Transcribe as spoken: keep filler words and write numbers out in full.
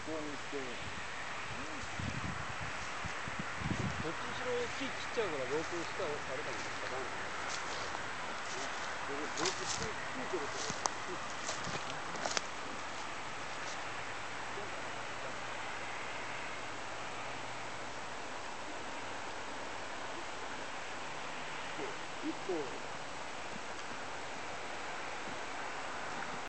こにして、 どっちにしろ木切っちゃうからロープしかあれかもしれない。 ロープついてるとこ一方